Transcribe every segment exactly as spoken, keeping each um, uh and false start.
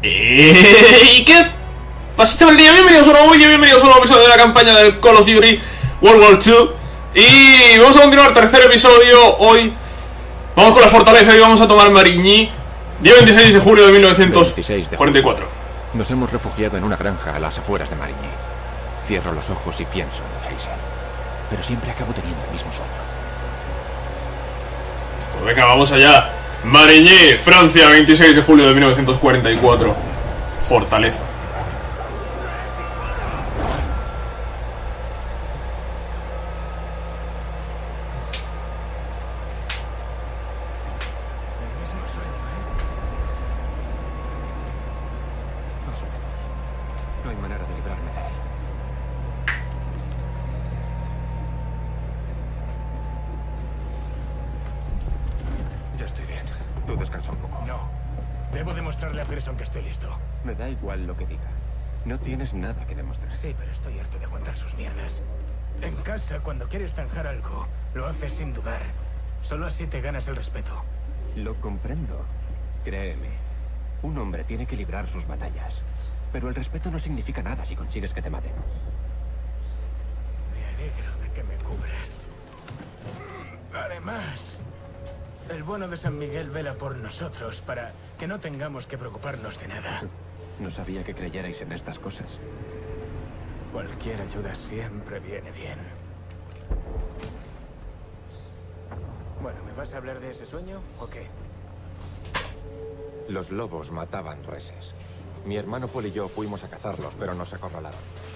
¿Y qué pasa, chaval? Bienvenidos a un nuevo vídeo, bienvenidos a un nuevo episodio de la campaña del Call of Duty World War dos. Y vamos a continuar, tercer episodio. Hoy vamos con la fortaleza y vamos a tomar Marigny. Día veintiséis de julio de mil novecientos cuarenta y cuatro. Nos hemos refugiado en una granja a las afueras de Marigny. Cierro los ojos y pienso en Heysel, pero siempre acabo teniendo el mismo sueño. Pues venga, vamos allá. Marigny, Francia, veintiséis de julio de mil novecientos cuarenta y cuatro. Fortaleza. No hay manera de librarme de él. Ya estoy bien. Tú descansa un poco. No. Debo demostrarle a Pearson que estoy listo. Me da igual lo que diga. No tienes nada que demostrar. Sí, pero estoy harto de aguantar sus mierdas. En casa, cuando quieres zanjar algo, lo haces sin dudar. Solo así te ganas el respeto. Lo comprendo. Créeme. Un hombre tiene que librar sus batallas. Pero el respeto no significa nada si consigues que te maten. Me alegro de que me cubras. Además, el bueno de San Miguel vela por nosotros para que no tengamos que preocuparnos de nada. No sabía que creyerais en estas cosas. Cualquier ayuda siempre viene bien. Bueno, ¿me vas a hablar de ese sueño o qué? Los lobos mataban reses. Mi hermano Paul y yo fuimos a cazarlos, pero nos acorralaron.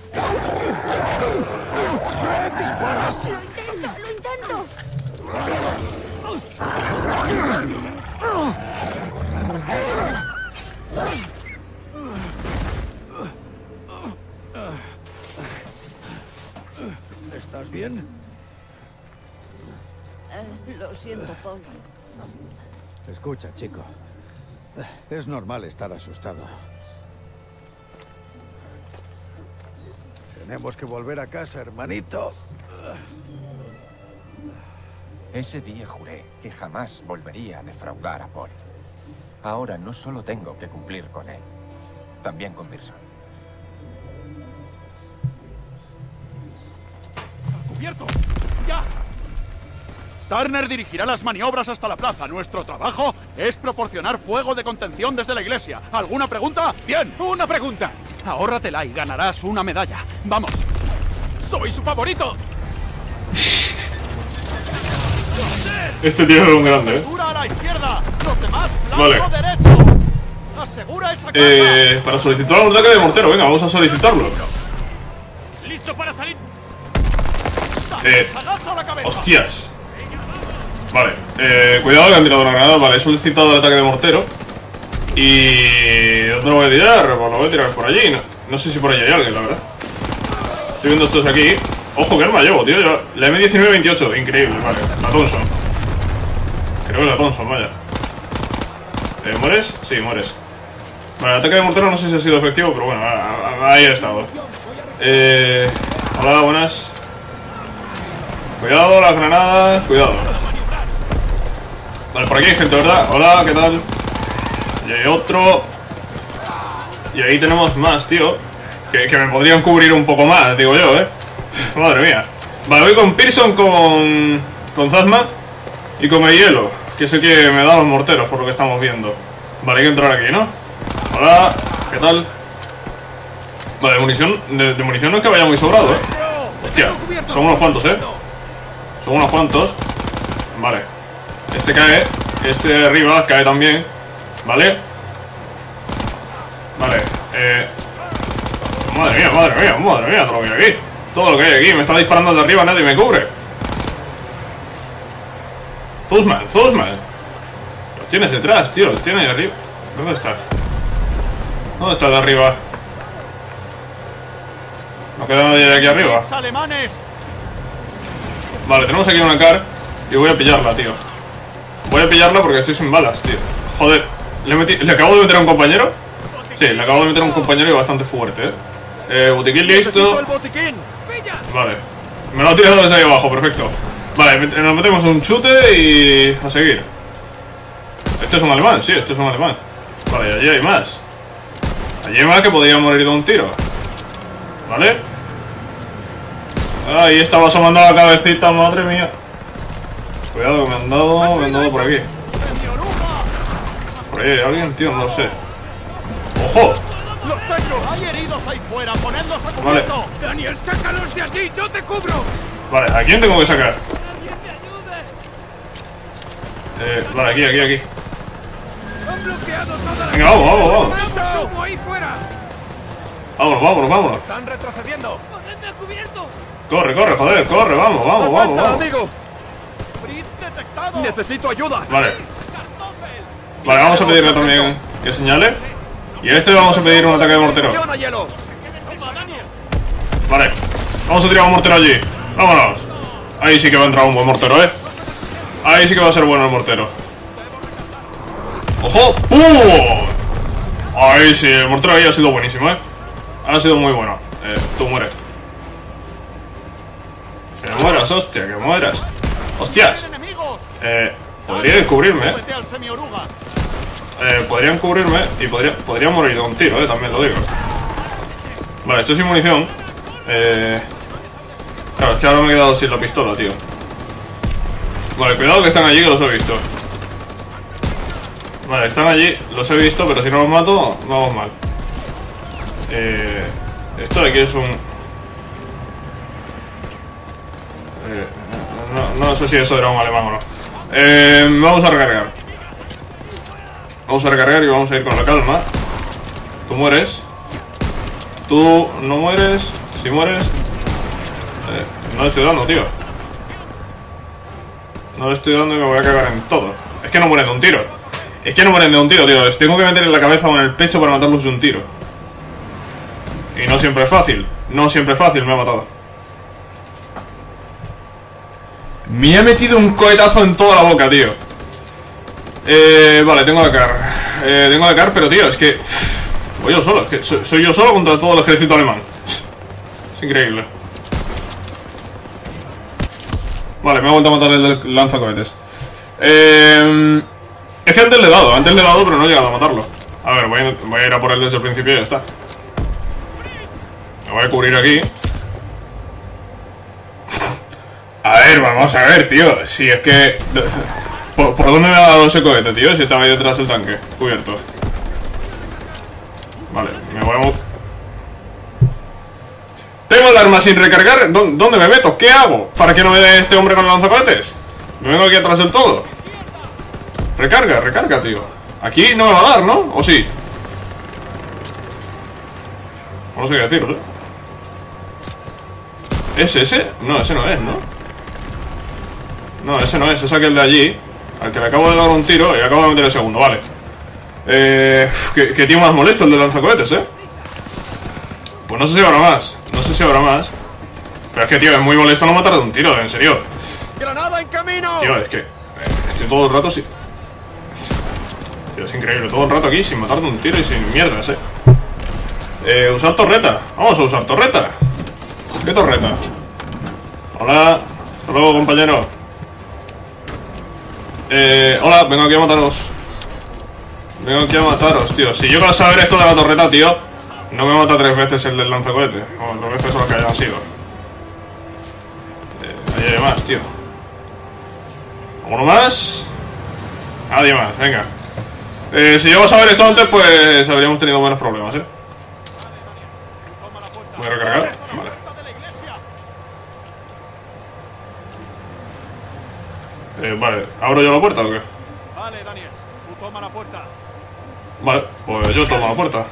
¡Dispara! ¡Lo intento! ¡Lo intento! ¿Estás bien? Eh, lo siento, Paul. Escucha, chico. Es normal estar asustado. Tenemos que volver a casa, hermanito. Ese día juré que jamás volvería a defraudar a Paul. Ahora no solo tengo que cumplir con él, también con Pearson. ¡Cubierto! ¡Ya! Turner dirigirá las maniobras hasta la plaza. Nuestro trabajo es proporcionar fuego de contención desde la iglesia. ¿Alguna pregunta? Bien, una pregunta. Ahórratela y ganarás una medalla. ¡Vamos! ¡Soy su favorito! Este tío es un grande, eh. A la izquierda. Los demás, vale. Derecho. Asegura esa casa. Eh, para solicitar un ataque de mortero, venga, vamos a solicitarlo. Listo para salir. Eh, hostias. Vale, eh, cuidado que han tirado una granada. Vale, he solicitado el ataque de mortero. Y... ¿dónde lo voy a tirar? Pues lo voy a tirar por allí. No, no sé si por allí hay alguien, la verdad. Estoy viendo estos aquí. Ojo, qué arma llevo, tío. Yo, la M diecinueve veintiocho, increíble, vale. La Thompson. Creo que la Thompson, vaya. Eh, ¿Mueres? Sí, mueres. Vale, el ataque de mortero no sé si ha sido efectivo, pero bueno, ahí he estado. Eh... Hola, buenas. Cuidado, las granadas, cuidado. Vale, por aquí hay gente, ¿verdad? Hola, ¿qué tal? Y hay otro. Y ahí tenemos más, tío. Que, que me podrían cubrir un poco más, digo yo, ¿eh? Madre mía. Vale, voy con Pearson, con... con Zazman y con el hielo, que es el que me da los morteros, por lo que estamos viendo. Vale, hay que entrar aquí, ¿no? Hola, ¿qué tal? Vale, munición... De, de munición no es que vaya muy sobrado, ¿eh? Hostia, son unos cuantos, ¿eh? Son unos cuantos. Vale. Este cae. Este de arriba cae también. Vale. Vale. Eh... Madre mía, madre mía, madre mía, todo lo que hay aquí. Todo lo que hay aquí. Me está disparando de arriba, nadie me cubre. Zuzman, Zuzman. Los tienes detrás, tío. Los tienes ahí arriba. ¿Dónde está? ¿Dónde está de arriba? No queda nadie de aquí arriba. Alemanes. Vale, tenemos aquí una car y voy a pillarla, tío. Voy a pillarla porque estoy sin balas, tío. Joder, ¿le, metí... ¿le acabo de meter a un compañero? Sí, le acabo de meter a un compañero y bastante fuerte, eh. Eh, botiquín listo. Vale, me lo ha tirado desde ahí abajo, perfecto. Vale, nos metemos un chute y a seguir. Este es un alemán, sí, este es un alemán. Vale, y allí hay más. Allí hay más que podía morir de un tiro. ¿Vale? Ahí estaba asomando la cabecita, madre mía. Cuidado que me han dado, me han dado por aquí. Por ahí hay alguien, tío, no sé. ¡Ojo! ¡Los tengo! ¡Hay heridos ahí fuera! ¡Ponedlos a Vale. cubierto! ¡Daniel, sácalos de allí! ¡Yo te cubro! Vale, ¿a quién tengo que sacar? Eh, vale, aquí, aquí, aquí. ¡Han bloqueado toda la... Venga, vamos, vamos, vamos. ¡Sumo ahí fuera! Vámonos, vámonos, vámonos. ¡Están retrocediendo! Corre, corre, joder, corre, vamos, vamos, vamos, vamos. amigo! ¡Fritz detectado! ¡Necesito ayuda! Vale. Vale, vamos a pedirle también que señale. Y a este le vamos a pedir un ataque de mortero. ¡Funciona, hielo! Vale, vamos a tirar un mortero allí. Vámonos. Ahí sí que va a entrar un buen mortero, eh. Ahí sí que va a ser bueno el mortero. ¡Ojo! ¡Uh! Ahí sí, el mortero ahí ha sido buenísimo, eh. Ha sido muy bueno. Eh, tú mueres. Que mueras, hostia, que mueras. ¡Hostias! Eh, podría descubrirme, eh. ¡Súbete al semioruga! Eh, podrían cubrirme y podría, podrían morir de un tiro, eh, también lo digo. Vale, estoy sin munición. Eh... Claro, es que ahora me he quedado sin la pistola, tío. Vale, cuidado que están allí, que los he visto. Vale, están allí, los he visto, pero si no los mato, vamos mal. Eh... Esto de aquí es un... Eh... No, no sé si eso era un alemán o no. Eh... Vamos a recargar. Vamos a recargar y vamos a ir con la calma. Tú mueres. Tú no mueres. Si mueres... Eh, no le estoy dando, tío. No le estoy dando y me voy a cagar en todo. Es que no mueren de un tiro. Es que no mueren de un tiro, tío. Les tengo que meter en la cabeza o en el pecho para matarlos de un tiro. Y no siempre es fácil. No siempre es fácil, me ha matado. Me ha metido un cohetazo en toda la boca, tío. Eh, vale, tengo la car. Eh, tengo la car, pero tío, es que... Voy yo solo, es que soy, soy yo solo contra todo el ejército alemán. Es increíble. Vale, me ha vuelto a matar el del lanzacohetes. Eh, es que antes le he dado, antes le he dado, pero no he llegado a matarlo. A ver, voy a, voy a ir a por él desde el principio y ya está. Me voy a cubrir aquí. A ver, vamos a ver, tío. Si es que... ¿Por, por dónde me ha dado ese cohete, tío? Si estaba ahí detrás del tanque, cubierto. Vale, me voy a... Tengo el arma sin recargar. ¿Dónde me meto? ¿Qué hago? ¿Para que no me dé este hombre con el lanzacohetes? Me vengo aquí atrás del todo. Recarga, recarga, tío. Aquí no me va a dar, ¿no? ¿O sí? No sé qué decirlo, ¿eh? ¿Es ese? No, ese no es, ¿no? No, ese no es, es aquel de allí. Al que le acabo de dar un tiro y acabo de meter el segundo, vale. Eh... ¿Qué, qué tío más molesto el de lanzacohetes, eh? Pues no sé si habrá más. No sé si habrá más. Pero es que, tío, es muy molesto no matar de un tiro, en serio. ¡Granada en camino! Tío, es que... Eh, estoy todo el rato sin... Tío, es increíble, todo el rato aquí sin matar de un tiro y sin mierdas, eh. Eh, usar torreta. Vamos a usar torreta. ¿Qué torreta? Hola. Hasta luego, compañero. Eh, hola, vengo aquí a mataros. Vengo aquí a mataros, tío. Si yo quiero saber esto de la torreta, tío, no me mata tres veces el del lanzacohete. O dos veces o lo que hayan sido. Eh, ahí hay más, tío. ¿Alguno más? Nadie más, venga. Eh, si llego a saber esto antes, pues habríamos tenido buenos problemas, eh. ¿Voy a recargar? Vale. Eh, vale, ¿abro yo la puerta o qué? Vale, Daniel, tú toma la puerta. Vale, pues yo tomo la puerta.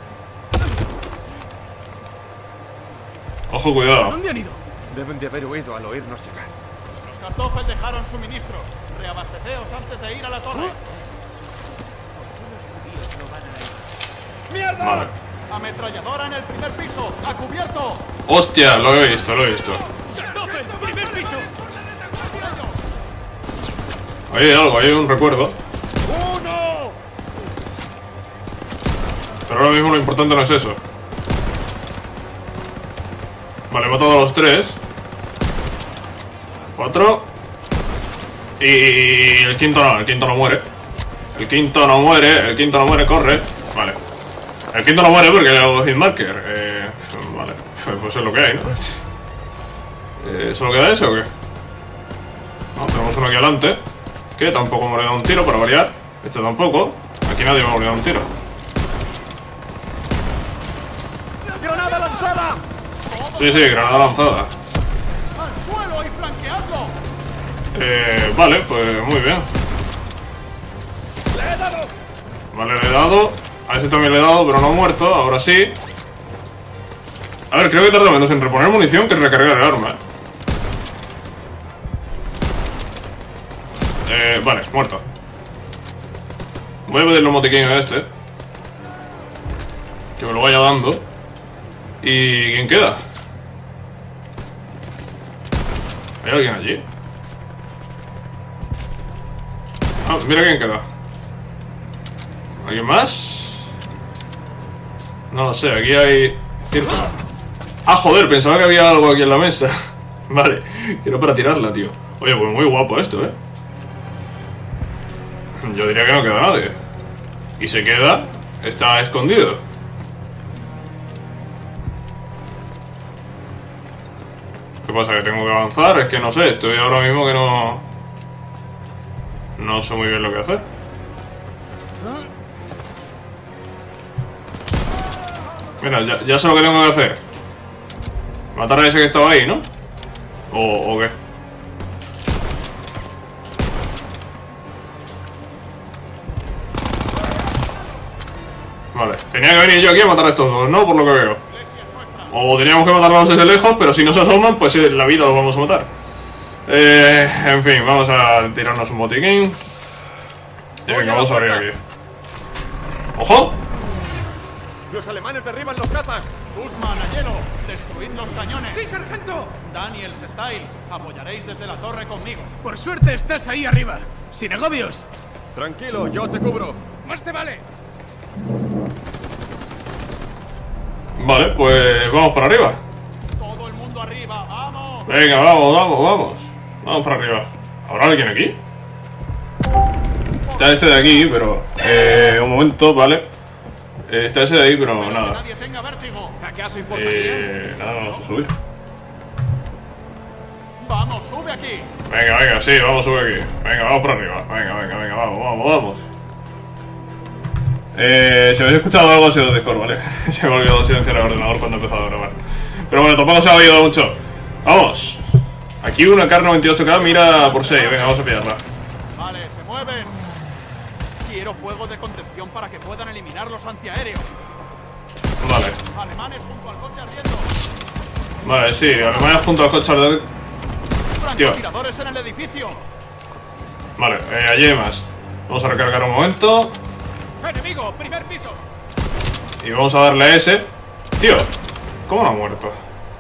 Ojo, cuidado. ¿Dónde han ido? Deben de haber huido al oírnos llegar. Los Kartoffel dejaron suministros. Reabasteceos antes de ir a la torre. ¡Mierda! Vale. Ametralladora en el primer piso. ¡A cubierto! Hostia, lo he visto, lo he visto. ¡Kartoffel, primer piso! Ahí hay algo, hay un recuerdo. ¡Uno! Pero ahora mismo lo importante no es eso. Vale, he matado a los tres. Cuatro. Y el quinto no, el quinto no muere. El quinto no muere, el quinto no muere, corre. Vale. El quinto no muere porque hago hitmarker. Eh, vale, pues es lo que hay, ¿no? Eh, ¿Solo queda ese o qué? No, tenemos uno aquí adelante, que tampoco me ha dado un tiro para variar. Este tampoco. Aquí nadie me ha dado un tiro. ¡Granada lanzada! Sí, sí, granada lanzada. ¡Al suelo y flanqueadlo! Eh, vale, pues muy bien. ¡Le he dado! Vale, le he dado. A ese también le he dado, pero no ha muerto. Ahora sí. A ver, creo que tarda menos en reponer munición que en recargar el arma. Eh, vale, muerto. Voy a pedirle un botiquín a este, que me lo vaya dando. ¿Y quién queda? ¿Hay alguien allí? Ah, mira quién queda. ¿Alguien más? No lo sé, aquí hay círculo. Ah, joder, pensaba que había algo aquí en la mesa. Vale, quiero para tirarla, tío. Oye, pues muy guapo esto, ¿eh? Yo diría que no queda nadie. Y se queda, está escondido. ¿Qué pasa? ¿Que tengo que avanzar? Es que no sé, estoy ahora mismo que no... No sé muy bien lo que hacer. Mira, ya, ya sé lo que tengo que hacer. Matar a ese que estaba ahí, ¿no? ¿O, o qué? Vale, tenía que venir yo aquí a matar a estos dos, ¿no? Por lo que veo. O teníamos que matarlos desde lejos, pero si no se asoman, pues en la vida los vamos a matar. Eh, en fin, vamos a tirarnos un botiquín. Y venga, vamos a abrir aquí. ¡Ojo! ¡Los alemanes derriban los cazas! ¡Sussman, a hielo! ¡Destruid los cañones! ¡Sí, sargento! Daniels, Styles, apoyaréis desde la torre conmigo. Por suerte estás ahí arriba. Sin agobios. Tranquilo, yo te cubro. Más te vale. Vale, pues vamos para arriba. Todo el mundo arriba, vamos. Venga, vamos, vamos, vamos. Vamos para arriba. ¿Habrá alguien aquí? Está este de aquí, pero... Eh, un momento, vale. Eh, está ese de ahí, pero Que nada. nadie tenga vértigo. ¿Acaso importa Eh, nada, vamos a subir. Vamos, sube aquí. Venga, venga, sí, vamos a subir aquí. Venga, vamos para arriba. Venga, venga, venga, vamos, vamos, vamos. Eh, si habéis escuchado algo ha sido Discord, ¿vale? Se me ha olvidado silenciar el ordenador cuando he empezado a grabar. Pero bueno, tampoco se ha oído mucho. ¡Vamos! Aquí una Kar noventa y ocho K mira por seis. Venga, vamos a pillarla. Vale, se mueven. Quiero fuego de contención para que puedan eliminar los antiaéreos. Vale. Alemanes junto al coche ardiendo. Vale, sí, Alemania junto al coche ardiendo. Tío. Francotiradores en el edificio. Vale, eh, allí hay más. Vamos a recargar un momento. Enemigo, primer piso. Y vamos a darle a ese. Tío, ¿cómo no ha muerto?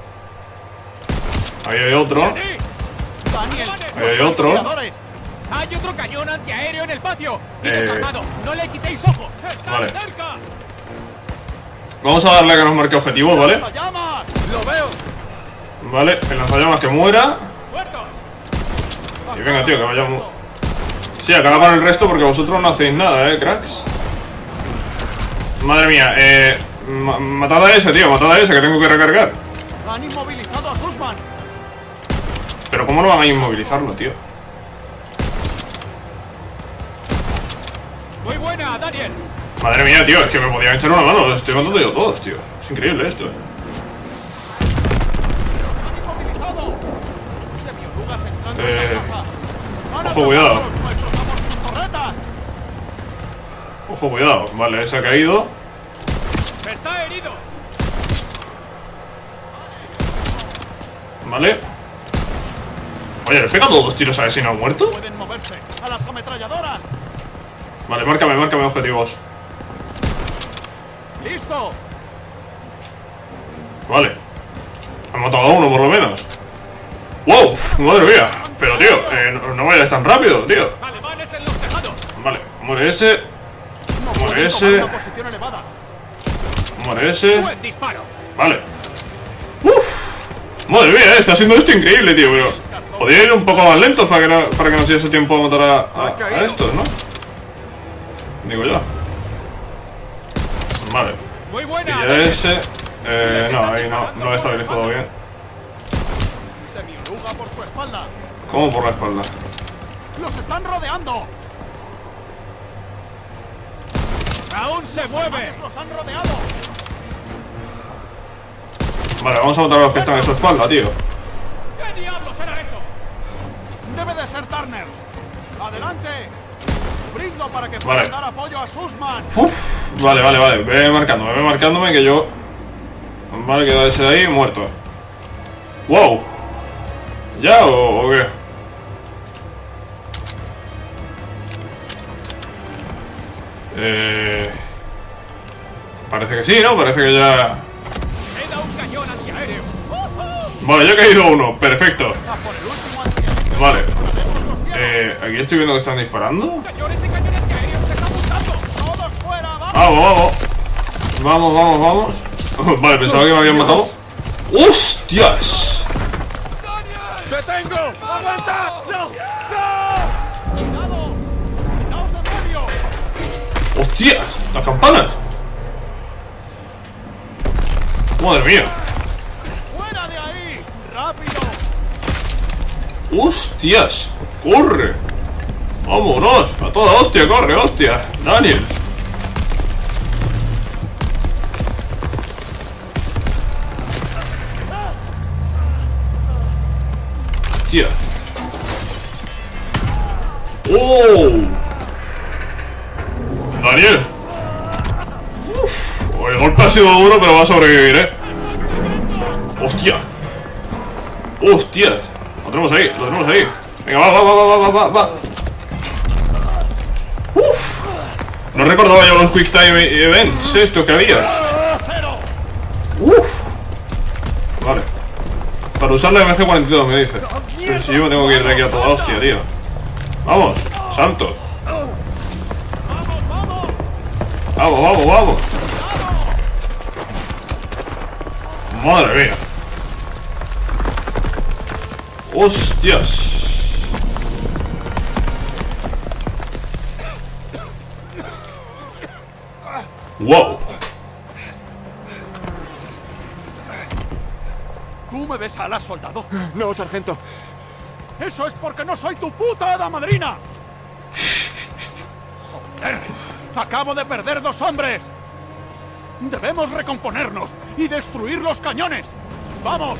Ahí hay otro. Daniel, Ahí hay otro. hay otro cañón antiaéreo en el patio. Y Eh. desarmado. No le quitéis ojo. Está Vale. cerca. Vamos a darle a que nos marque objetivos, ¿vale? ¡Llamas! Lo veo. Vale, el lanzallamas que muera. Muertos. Y venga, tío, que vayamos. Sí, acaba con el resto porque vosotros no hacéis nada, eh, cracks. Madre mía, eh. ma- Matad a ese, tío, matad a ese que tengo que recargar. Han inmovilizado a Sussman. Pero ¿cómo no van a inmovilizarlo, tío? Muy buena, Daniels. Madre mía, tío, es que me podían echar una mano. Los estoy matando yo todos, tío. Es increíble esto, eh. Los han inmovilizado. Semiolugas entrando Eh, en la plaza. Han ojo, cuidado. atrapado a los nuestros a por sus torretas. Ojo, cuidado. Vale, ese ha caído. Está herido. Vale. Oye, le he pegado dos tiros a ese y no ha muerto. Pueden moverse a las ametralladoras. Vale, márcame, márcame objetivos. Listo. Vale. Han matado a uno por lo menos. ¡Wow! ¡Madre mía! Pero tío, eh, no, no vayas tan rápido, tío. Alemanes en los tejados. Vale, muere ese. No Muere pueden ese. tomar una posición elevada. Muere ese. Buen disparo. Vale. Uf. Madre mía, eh, está siendo esto increíble, tío. Pero podría ir un poco más lentos para que no, para que nos diese tiempo a matar a, a, a estos, ¿no? Digo yo. Vale. Muy buena. Pilla ese. Eh, no, ahí no, no lo he estabilizado bien. Semioruga por su espalda. ¿Cómo por la espalda? ¡Los están rodeando! ¡Aún se mueve! ¡Los han rodeado! Vale, vamos a matar a los que están en su espalda, tío. ¿Qué diablos era eso? Debe de ser Turner. ¡Adelante! Brindo para que puedan Vale. dar apoyo a Sussman. Uf, vale, vale, vale. Ve marcándome, ve marcándome que yo... Vale, queda ese de ahí muerto. ¡Wow! ¿Ya o, o qué? Eh... Parece que sí, ¿no? Parece que ya... Queda un cañón antiaéreo. Vale, ya ha caído uno. Perfecto. A por el último antiaéreo. Vale. Perdemos los cielos. Eh, aquí estoy viendo que están disparando. Cañones y cañones antiaéreos se están montando. Todos fuera, vamos. Vamos, vamos. Vamos, vamos, vamos. Vale, pensaba que me habían matado. ¡Hostias! ¡Te tengo! ¡Aguanta! ¡No! ¡No! ¡Cuidado! ¡Quitaos de medio! ¡Hostias! ¡Las campanas! ¡Madre mía! ¡Fuera de ahí! ¡Rápido! ¡Hostias! ¡Corre! ¡Vámonos! ¡A toda hostia! ¡Corre, hostia! ¡Daniel! ¡Hostia! ¡Oh! ¡Daniel! Uf, el golpe ha sido duro, pero va a sobrevivir, ¿eh? ¡Hostia! ¡Hostias! Lo tenemos ahí, lo tenemos ahí. Venga, va, va, va, va, va, va, va. Uf. No recordaba yo los Quick Time Events, esto que había. Uf. Vale. Para usar la M G cuarenta y dos me dice. Pero si yo me tengo que ir de aquí a toda hostia, tío. Vamos, santo. Vamos, vamos, vamos. Madre mía. Hostias. Wow. ¿Tú me ves alas, soldado? No, sargento. ¡Eso es porque no soy tu puta hada madrina! ¡Joder! ¡Acabo de perder dos hombres! ¡Debemos recomponernos y destruir los cañones! ¡Vamos!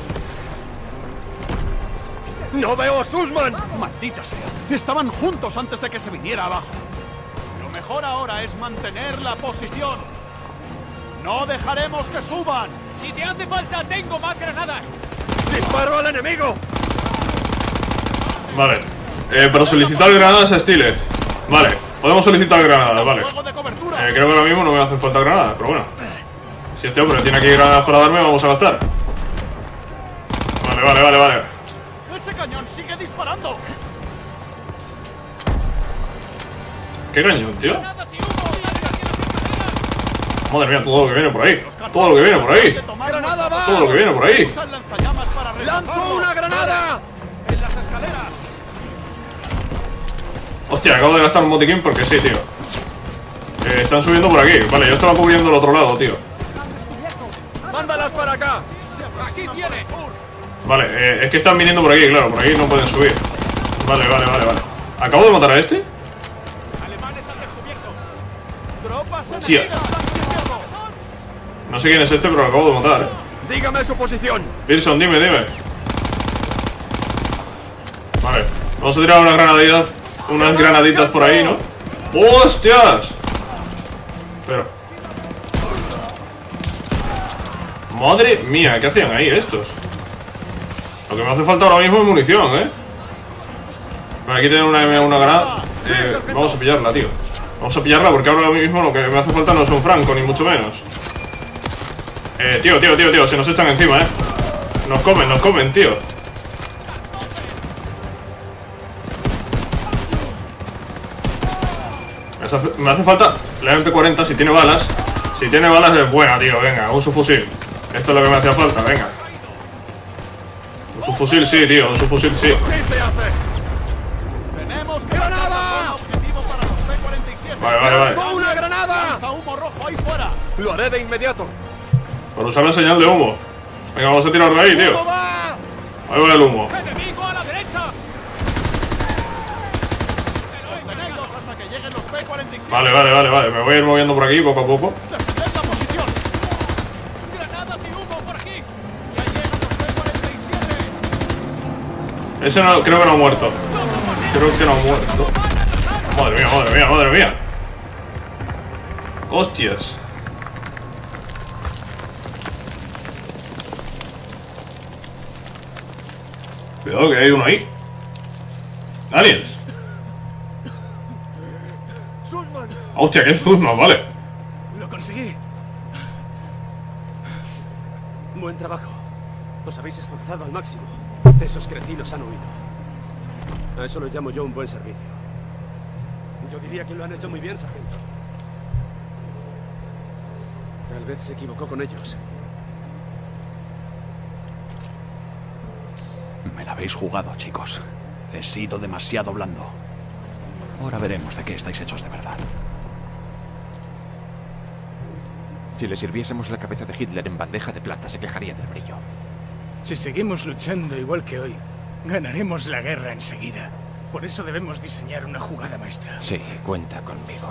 ¡No veo a Sussman! ¡Maldita sea! Estaban juntos antes de que se viniera abajo. Lo mejor ahora es mantener la posición. ¡No dejaremos que suban! ¡Si te hace falta, tengo más granadas! ¡Disparo al enemigo! Vale. Eh, para solicitar granadas a Steeler. Vale, podemos solicitar granadas, vale. ¡Fuego de cobertura! Eh, creo que ahora mismo no me hacen falta granadas, pero bueno. Si este hombre tiene aquí granadas para darme, vamos a gastar. Vale, vale, vale, vale. ¡Ese cañón sigue disparando! ¿Qué cañón, tío? Madre mía, todo lo que viene por ahí. Todo lo que viene por ahí. ¡Granada va! Todo lo que viene por ahí. ¡Usa el lanzallamas para ¡Lanzo rechazarlo! una granada! ¡En las escaleras! Hostia, acabo de gastar un botiquín porque sí, tío. Eh, están subiendo por aquí. Vale, yo estaba cubriendo el otro lado, tío. ¡Mándalas para acá! ¡Aquí tienes! Vale, eh, es que están viniendo por aquí, claro. Por aquí no pueden subir. Vale, vale, vale, vale. ¿Acabo de matar a este? ¡Alemanes al descubierto! ¡Tropas Hostia. enemigas flanco izquierdo! No sé quién es este, pero lo acabo de matar, eh. Dígame su posición. Pearson, dime, dime. Vale, vamos a tirar unas granaditas. Unas granaditas por ahí, ¿no? ¡Hostias! Espera. Madre mía, ¿qué hacían ahí estos? Lo que me hace falta ahora mismo es munición, ¿eh? Vale, aquí tienen una, una granada. Eh, vamos a pillarla, tío. Vamos a pillarla porque ahora mismo lo que me hace falta no es un franco, ni mucho menos. Eh, tío, tío, tío, tío, se nos echan encima, ¿eh? Nos comen, nos comen, tío. Me hace, me hace falta la M P cuarenta si tiene balas. Si tiene balas es buena, tío, venga, un subfusil. Esto es lo que me hacía falta, venga. Un subfusil sí, tío, un subfusil sí. ¡Sí se hace! ¡Tenemos que ¡Granada! marcar un objetivo para los P cuarenta y siete! Vale, vale, vale. ¡Lanzo una granada! ¡Lanza humo rojo ahí fuera! Lo haré de inmediato. Por usar la señal de humo. Venga, vamos a tirar de ahí, tío. ¿Cómo va? Ahí va el humo. ¡Enemigo a la derecha! Contenedlos hasta que lleguen los P cuarenta y siete. Vale, vale, vale, vale. Me voy a ir moviendo por aquí poco a poco. ¡Defender la posición! ¡Granadas y humo por aquí! ¡Ya llegan los P cuarenta y siete! Ese no, creo que no ha muerto. Creo que no ha muerto. Madre mía, madre mía, madre mía. Hostias. Cuidado que hay uno ahí. Aliens. Sussman. Hostia, que es Sussman, vale. Lo conseguí. Buen trabajo. Os habéis esforzado al máximo. Esos cretinos han huido. A eso lo llamo yo un buen servicio. Yo diría que lo han hecho muy bien, sargento. Tal vez se equivocó con ellos. Me la habéis jugado, chicos. He sido demasiado blando. Ahora veremos de qué estáis hechos de verdad. Si le sirviésemos la cabeza de Hitler en bandeja de plata, se quejaría del brillo. Si seguimos luchando igual que hoy, ganaremos la guerra enseguida. Por eso debemos diseñar una jugada maestra. Sí, cuenta conmigo.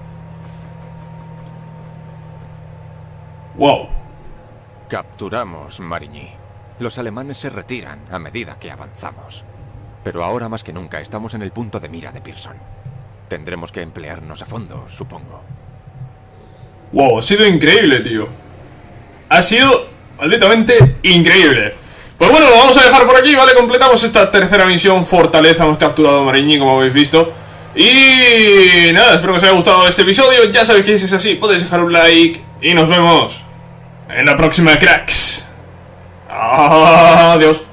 Wow. Capturamos Marigny. Los alemanes se retiran a medida que avanzamos. Pero ahora más que nunca estamos en el punto de mira de Pearson. Tendremos que emplearnos a fondo, supongo. Wow, ha sido increíble, tío. Ha sido malditamente increíble. Pues bueno, lo vamos a dejar por aquí, ¿vale? Completamos esta tercera misión, Fortaleza. Hemos capturado a Marigny, como habéis visto. Y nada, espero que os haya gustado este episodio. Ya sabéis que si es así, podéis dejar un like. Y nos vemos en la próxima, cracks. Adiós.